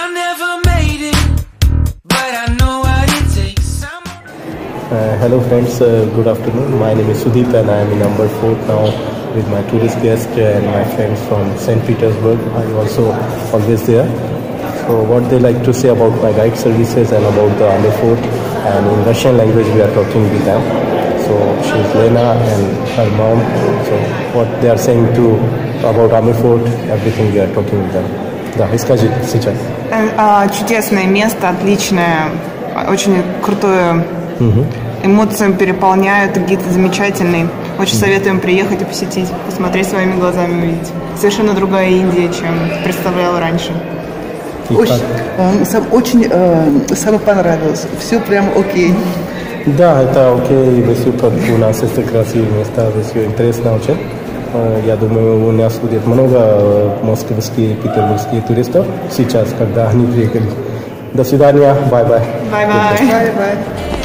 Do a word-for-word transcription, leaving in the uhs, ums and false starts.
Uh, hello friends, uh, good afternoon. My name is Sudeep and I am in number four now with my tourist guest and my friends from Saint Petersburg. I am also always there. So what they like to say about my guide services and about the Amer Fort, and in Russian language we are talking with them. So she is Lena and her mom. So what they are saying to about Amer Fort, everything we are talking with them. Да, расскажи сейчас. Чудесное место, отличное, очень крутое. Угу. Эмоции переполняют, гид замечательный. Очень советуем приехать и посетить, посмотреть своими глазами, увидеть. Совершенно другая Индия, чем представляла раньше. Очень, сам, очень э, самое понравилось. Все прям окей. Да, это окей. У нас это красивое место, все интересно очень. Я думаю, у нас будет много московских и петербургских туристов сейчас, когда они приехали. До свидания. Бай-бай. Бай-бай. Бай-бай.